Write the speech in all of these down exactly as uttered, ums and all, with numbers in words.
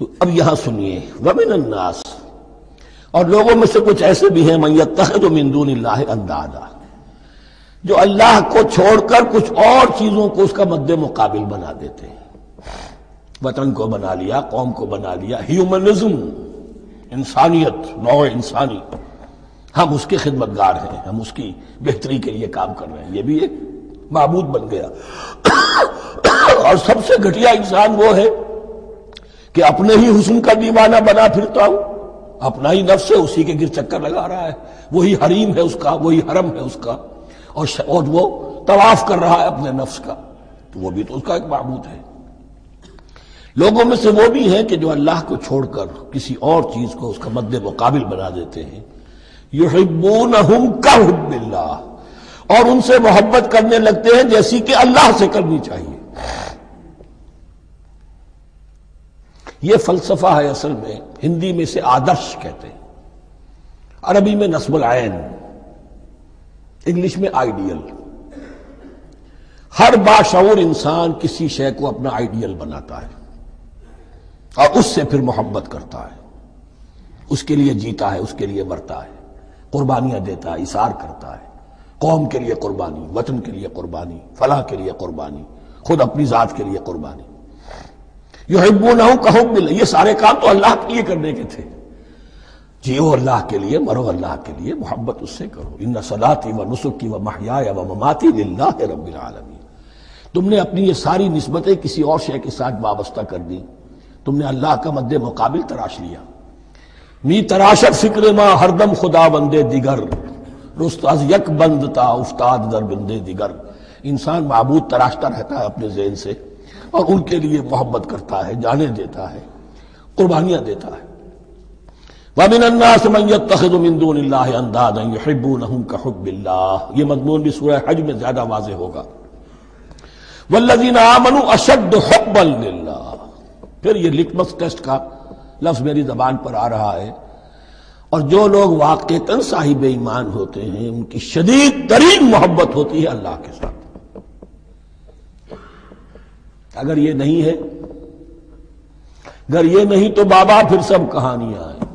تو اب یہاں سنیے، وَمِنَ النَّاسِ، اور لوگوں میں سے کچھ ایسے بھی ہیں مَن يَتَّخِذُ مِن دُونِ اللَّهِ أَندَادًا، جو اللہ کو چھوڑ کر کچھ اور چیزوں کو اس کا مد مقابل بنا دیتے ہیں۔ وطن کو بنا لیا، قوم کو بنا لیا، ہیومنزم، انسانیت، نوع انسانی، ہم اس کے خدمتگار ہیں، ہم اس کی بہتری کے لیے کام کر رہے ہیں، یہ بھی ایک معبود بن گیا۔ اور سب سے گھٹیا انسان وہ ہے کہ اپنے ہی حسن کا دیوانہ بنا پھرتا ہوں، اپنا ہی نفس ہے، اسی کے گر چکر لگا رہا ہے، وہی حریم ہے اس کا، وہی حرم ہے اس کا، اور اور وہ طواف کر رہا ہے اپنے نفس کا، تو وہ بھی تو اس کا ایک معبود ہے۔ لوگوں میں سے وہ بھی ہیں کہ جو اللہ کو چھوڑ کر کسی اور چیز کو اس کا مد مقابل بنا دیتے ہیں۔ یحبونہم کحب اللہ، اور ان سے محبت کرنے لگتے ہیں جیسی کہ اللہ سے کرنی چاہیے۔ یہ فلسفہ ہے اصل میں، ہندی میں سے آدرش کہتے ہیں، عربی میں نصب العین، انگلش میں آئیڈیل۔ ہر باشعور انسان کسی شے کو اپنا آئیڈیل بناتا ہے اور اس سے پھر محبت کرتا ہے، اس کے لیے جیتا ہے، اس کے لیے مرتا ہے، قربانیاں دیتا ہے، اثار کرتا ہے، قوم کے لیے قربانی، وطن کے لیے قربانی، فلاح کے لیے قربانی، خود اپنی ذات کے لیے قربانی۔ یحبونہ کحب اللہ، یہ سارے کام تو اللہ کے لیے کرنے کے تھے، جیو اللہ کے لیے، مرو اللہ کے لیے، محبت اس سے کرو۔ ان صلاتی و نسکی و محیای و مماتی للہ رب العالمین۔ تم نے اپنی یہ ساری نسبتیں کسی اور شے کے ساتھ وابستہ کر دی، تم نے اللہ کا مد مقابل تراش لیا۔ می تراشت فکر ما ہر دم خدا بندے دیگر، رست از یک بند تا افتاد در بندے دیگر۔ انسان معبود تراشتا رہتا ہے اپنے ذہن سے، اور ان کے لیے محبت کرتا ہے، جانے دیتا ہے، قربانیاں دیتا ہے۔ وَمِنَ النَّاسِ مَن يَتَّخِذُ مِن دُونِ اللَّهِ أَندَادًا يُحِبُّونَهُم كَحُبِّ اللَّهِ، یہ مضمون بھی سورہ حج میں زیادہ واضح ہوگا۔ وَالَّذِينَ آمَنُوا أَشَدُّ حُبًّا لِلَّهِ، پھر یہ لٹمس ٹیسٹ کا لفظ میری زبان پر آ رہا ہے، اور جو لوگ واقعتاً صاحب ایمان ہوتے ہیں ان کی شدید ترین محبت ہوتی ہے اللہ کے ساتھ۔ اگر یہ نہیں ہے، اگر یہ نہیں تو بابا پھر سب کہانیاں ہیں۔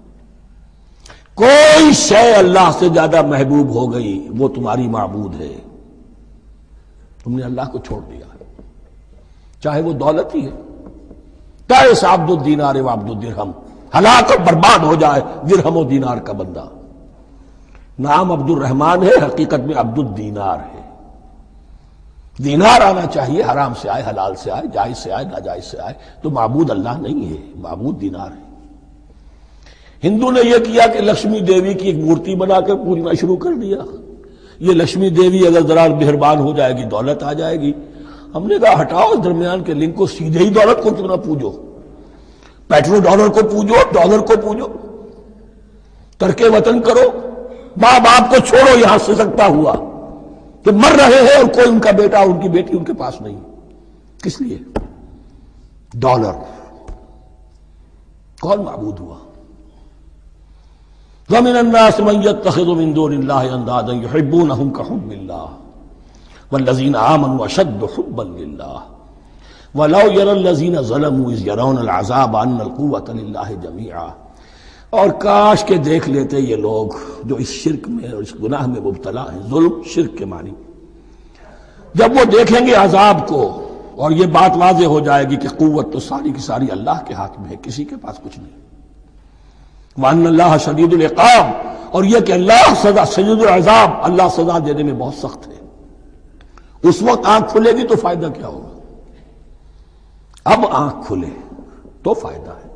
کوئی شے اللہ سے زیادہ محبوب ہو گئی وہ تمہاری معبود ہے، تم نے اللہ کو چھوڑ دیا، چاہے وہ دولت ہی ہے، تعس عبد الدینار و عبد الدرہم، ہلاک اور برباد ہو جائے درہم و دینار کا بندہ۔ نام عبد الرحمن ہے، حقیقت میں عبد الدینار ہے۔ دینار آنا چاہیے، حرام سے آئے، حلال سے آئے، جائز سے آئے، ناجائز سے آئے، تو معبود اللہ نہیں ہے، معبود دینار ہے۔ ہندو نے یہ کیا کہ لکشمی دیوی کی ایک مورتی بنا کر پوجنا شروع کر دیا، یہ لکشمی دیوی اگر ذرا مہربان ہو جائے گی دولت آ جائے گی۔ ہم نے کہا ہٹاؤ اس درمیان کے لنک کو، سیدھے ہی دولت کو کیوں نہ پوجو، پیٹرو ڈالر کو پوجو، ڈالر کو پوجو، ترک وطن کرو، ماں باپ کو چھوڑو یہاں سے سکتا ہوا کہ مر رہے ہیں اور کوئی ان کا بیٹا ان کی بیٹی ان کے پاس نہیں، کس لیے؟ ڈالر۔ کون معبود ہوا؟ وَمِنَ النَّاسِ مَن يَتَّخِذُ مِن دُونِ اللَّهِ أَندَادًا يُحِبُّونَهُم كَحُبِّ اللَّهِ وَالَّذِينَ آمَنُوا أَشَدُّ حُبًّا لِلَّهِ وَلَوْ يَرَى الَّذِينَ ظَلَمُوا إِذْ يَرَوْنَ الْعَذَابَ أَنَّ الْقُوَّةَ لِلَّهِ جَمِيعًا، اور کاش کہ دیکھ لیتے یہ لوگ جو اس شرک میں اور اس گناہ میں مبتلا ہیں، ظلم شرک کے معنی، جب وہ دیکھیں گے عذاب کو اور یہ بات واضح ہو جائے گی کہ قوت تو ساری کی ساری اللہ کے ہاتھ میں ہے، کسی کے پاس کچھ نہیں۔ وَأَنَّ اللَّهَ شَدِيدُ الْعِقَابِ، اور یہ کہ اللہ سزا شدید العذاب، اللہ سزا دینے میں بہت سخت ہے۔ اس وقت آنکھ کھلے گی تو فائدہ کیا ہوگا؟ اب آنکھ کھلے تو فائدہ ہے۔